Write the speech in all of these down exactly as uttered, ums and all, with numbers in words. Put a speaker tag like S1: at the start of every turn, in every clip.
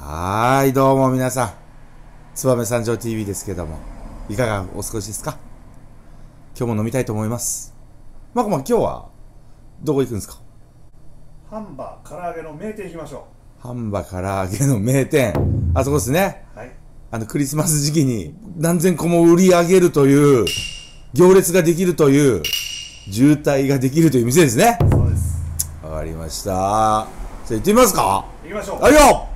S1: はーい、どうも皆さん。燕三条 ティーブイ ですけども、いかがお過ごしですか？今日も飲みたいと思います。まこまん、今日はどこ行くんですか？
S2: ハンバ唐揚げの名店行きましょ
S1: ハンバ唐揚げの名店。あそこですね。
S2: う。はい。
S1: あの、クリスマス時期に何千個も売り上げるという、行列ができるという、渋滞ができるという店ですね。
S2: そうです。
S1: わかりました。じゃあ行ってみますか？
S2: 行きましょう。
S1: はいよ。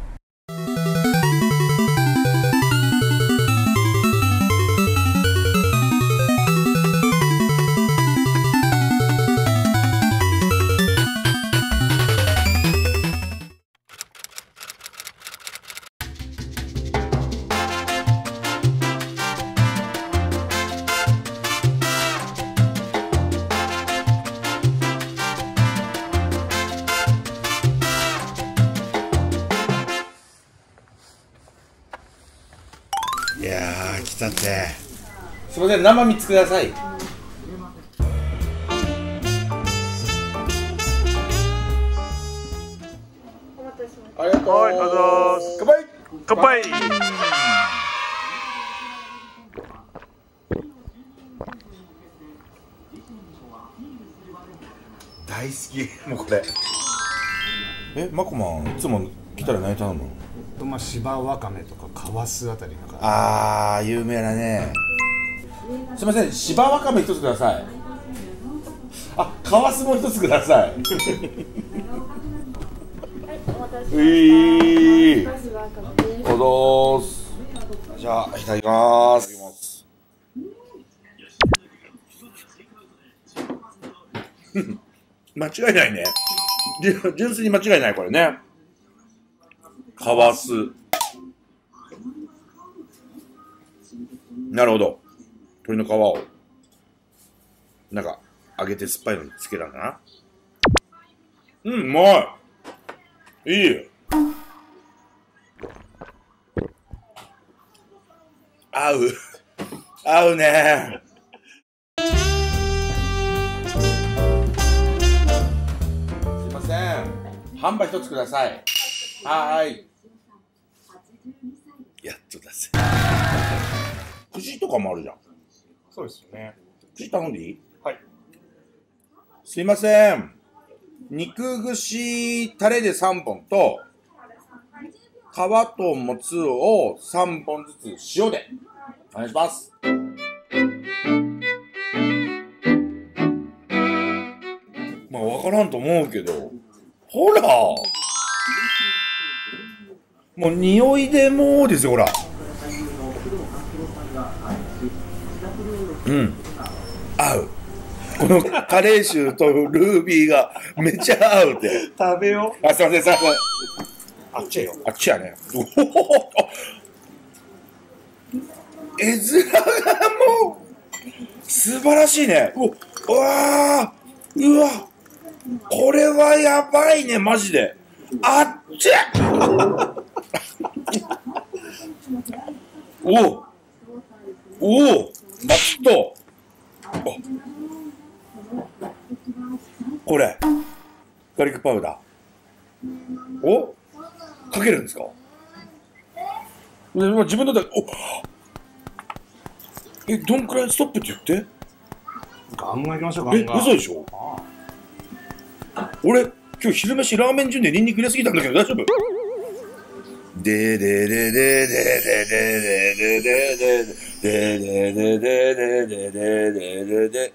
S1: いやー、来たって。すいません、生みっつください。ありがとう。
S2: はい、どうぞ。
S1: 乾杯。
S2: 乾杯。
S1: 大好き。もうこれ。え、まこまん、いつも来たら何頼むの？
S2: まあ、芝わかめとかカワスあたりのか
S1: あー、有名なね。すいません、芝わかめ一つください。あ、カワスも一つください。ういー。おどーす。じゃあ、いただきまーす。間違いないね。純粋に間違いない、これね。カワス。なるほど。鶏の皮を、なんか、揚げて酸っぱいのにつけたんだな。うん、うまい。いい。合う。合うね。すいません。ハンバ一つください。はーい。やっとだぜ。串とかもあるじゃん。
S2: そうですよね。
S1: 串頼んでいい？
S2: はい。
S1: すいません。肉串タレでさんぼんと、皮ともつをさんぼんずつ塩でお願いします。まあわからんと思うけど、ほらもう匂いでもうですよ、ほら。うん、合う。このカレー臭とルービーがめっちゃ合うって。
S2: 食べよ
S1: あ、すいません、すいません。
S2: あっちへよ。
S1: あっちやね。おお、絵面がもう素晴らしいね。ううわー、うわ、これはやばいね、マジで。あっちおおおお、松とこれガーリックパウダーおかけるんですか？で自分だっておえ、どんくらいストップって言って。
S2: ガンガン行きましょう。ガ
S1: え、
S2: ンガン。
S1: 嘘でしょ？俺今日昼飯ラーメン順でニンニク入れすぎたんだけど大丈夫？ででででででででででででででででででで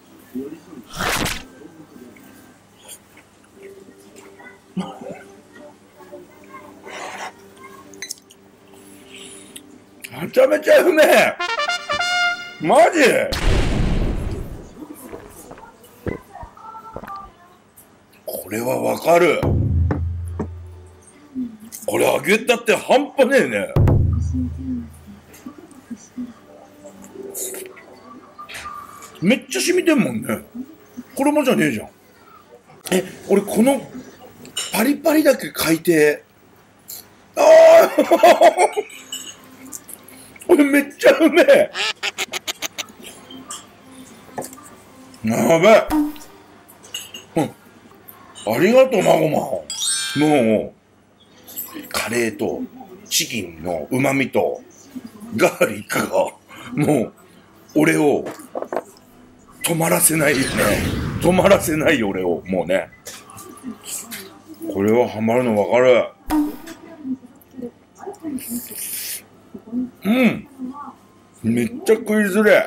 S1: めちゃめちゃうめえ。マジ？これはわかる。これ揚げたって半端ねえね。めっちゃ染みてんもんね。衣じゃねえじゃん。え、俺このパリパリだけ買いてああこれめっちゃうめえ。やべえ。うん。ありがとう、まごま。もう、カレーとチキンの旨味とガーリックがもう俺を止まらせないよね。止まらせないよ俺を。もうね、これはハマるの分かる。うん、めっちゃ食いづれ。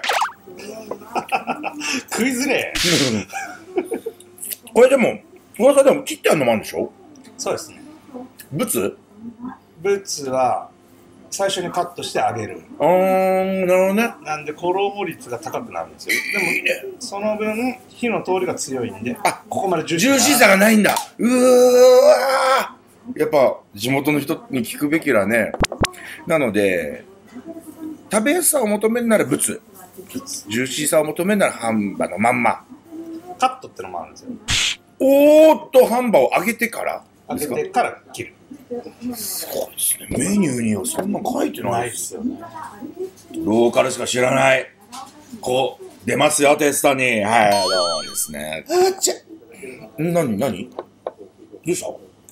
S2: 食いづれ。
S1: これでも噂でも切ってあるのもあるんでしょ。
S2: そうですね。
S1: ブツ
S2: ブツは最初にカットして揚げる。
S1: あー、なるほどね。
S2: なんで衣率が高くなるんですよ。でも
S1: いいね。
S2: その分火の通りが強いんで、
S1: あ、
S2: ここまでジューシ
S1: ジューシーさがないんだ。うーわー、やっぱ地元の人に聞くべきだね。なので食べやすさを求めるならブツ、ジューシーさを求めるならハンバのまんま。
S2: カットってのもあるんですよ。
S1: おーっと、ハンバを揚げてから
S2: 揚げてから切る。
S1: そうですね。メニューにはそんな書いてな
S2: ないい
S1: で
S2: ですすよね。
S1: ローカルしか知らない。こう出ますよテストに。はい、どうもですね。あちゃ。なになに？どうした？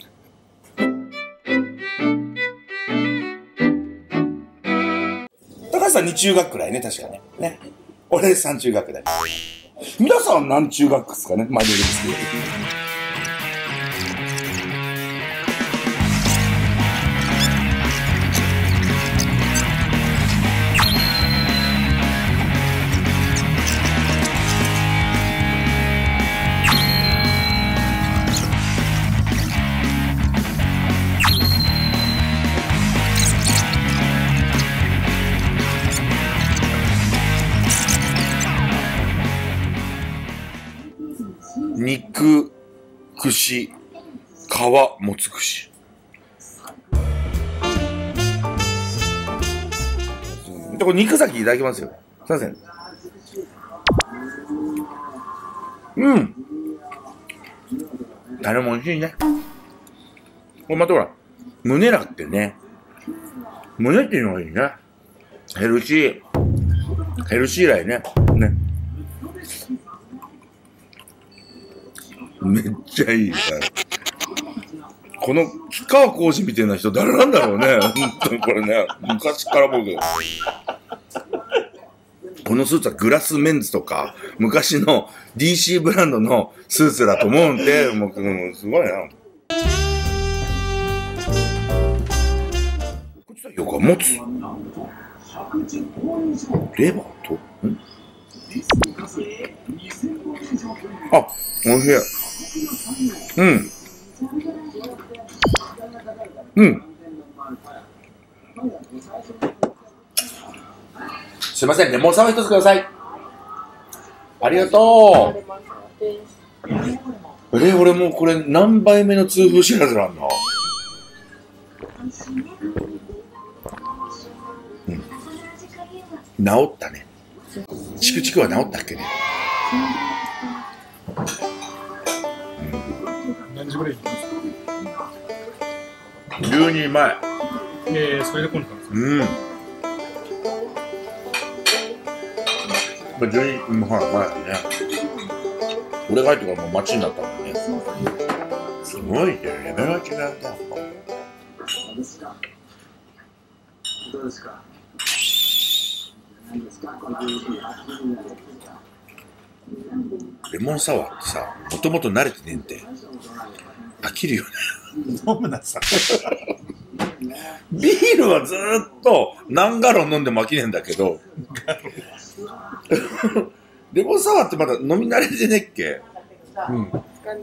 S1: 高橋さんに中学くらいね、確かね。ね。俺さん中学で。皆さん何中学ですかね。まあ、ですけど。肉串、皮もつ串。で、これ肉先いただきますよ。すいません。うん。タレも美味しいね。これまたほら、胸らってね。胸っていうのがいいね。ヘルシー。ヘルシーらいね。ね。めっちゃいいから。この木川浩二みたいな人誰なんだろうね。本当にこれね。昔から僕。このスーツはグラスメンズとか、昔の ディーシー ブランドのスーツだと思うんで、もう、すごいな。こっちは横は持つ。レバーと、んあ、おいしい。うん。うん。すいません、レモンサワー一つください。ありがとう。え、俺もうこれ何杯目の痛風知らずなんだ。うん。治ったね。チクチクは治ったっけね。
S3: 何時ぐらいに行きますか？
S1: じゅうにじまえ。
S3: えー、それで混んでたんですか？
S1: うん。じゅうにじ、まあ、前だね。俺が入ってからもう街になったもんね。すごいね、レベルが違うんだよ。どうですか？レモンサワーってさ、もともと慣れてねんて。飽きるよね。
S2: 飲むなさ。
S1: ビールはずーっと何ガロン飲んでも飽きねえんだけど。レモンサワーってまだ飲み慣れてねっけ？うん。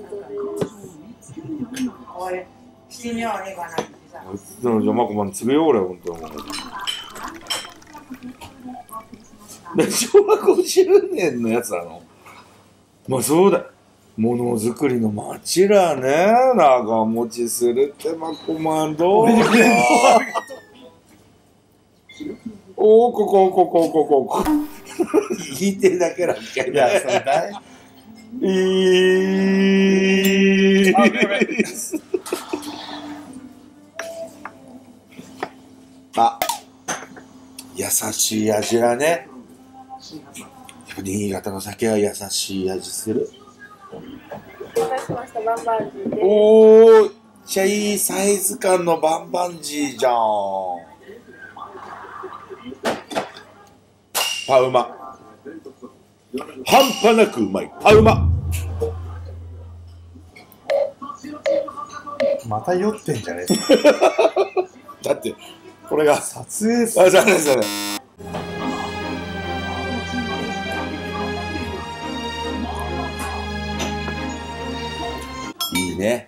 S1: じゃあマコマン詰めよう俺、ほんとに。しょうわごじゅうねんのやつなの？まあそうだ。ものづくりの町らね。長持ちするってマコマンどう？おお、こここここここ。聞いてるだけだっけ？
S2: いや、それ大
S1: いい。あ、優しい味だね。新潟の酒は優しい味する。
S4: お待たせしました、バンバンジーです。
S1: おー、 ちゃいいサイズ感のバンバンジーじゃん。パウマ。半端なくうまい。パウマ。
S2: また酔ってんじゃねえか。
S1: だって、これが。
S2: 撮影す
S1: あ、じゃあね、じゃあね。いいね。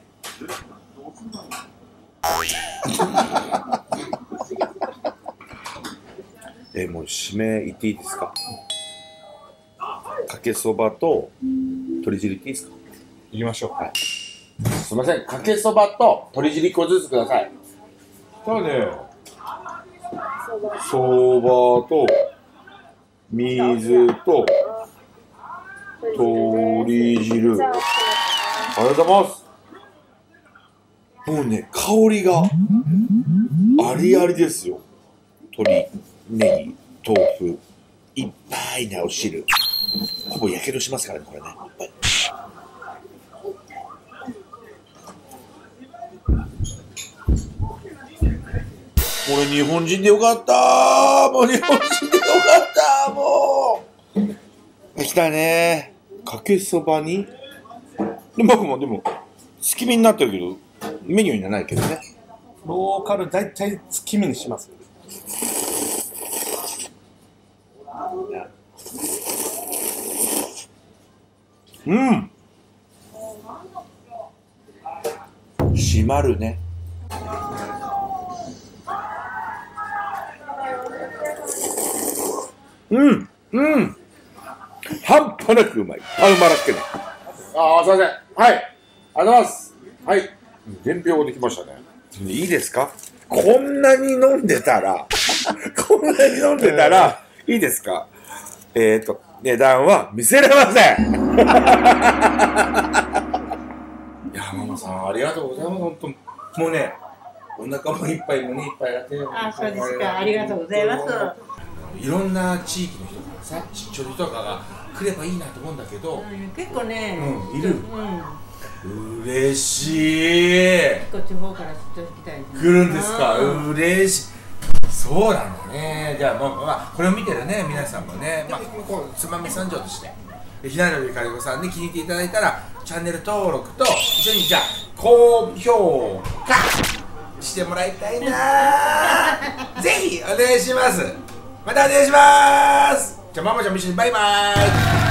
S1: え、もう締め言っていいですか。かけそばと鶏汁いっていいですか。
S2: 行きましょう。
S1: はい。すみません、かけそばと鶏汁いっこずつください。ただね、そばと水と鶏汁。ありがとうございます。もうね、香りがありありですよ。鶏、ネギ、豆腐、いっぱいなお汁。ほぼやけどしますからね、これね。俺日本人でよかったー。もう日本人でよかったー。もう来たね。かけそばにで僕もでも月見になってるけどメニューにはないけどね。
S2: ローカル大体月見にします。
S1: うん締まるね。うんうん半端なくうまい。あ、うまらっけね。ああ、すいません。はい。ありがとうございます。はい。伝票できましたね。いいですか。こんなに飲んでたら、こんなに飲んでたら、いいですか。えっと、値段は見せられません。いや、ママさん、ありがとうございます。本当、もうね、お腹もいっぱい、胸いっぱいだって。
S4: あ、そうですか。ありがとうございます。
S1: いろんな地域の人からさ、出張の人とかが来ればいいなと思うんだけど、
S4: うん、結構ね、
S1: うん、いる。うん、嬉しい。
S4: こっち方から出張来たい。
S1: 来るんですか。嬉しい。そうなんだね。じゃあもう、まあ、これを見てるね、皆さんもね、まあ、こうつまみ三条として、ひなのりかりこさんに気に入っていただいたら、チャンネル登録と一緒にじゃあ高評価してもらいたいな。ぜひお願いします。またお願いします。じゃあママちゃんも一緒にバイバーイ。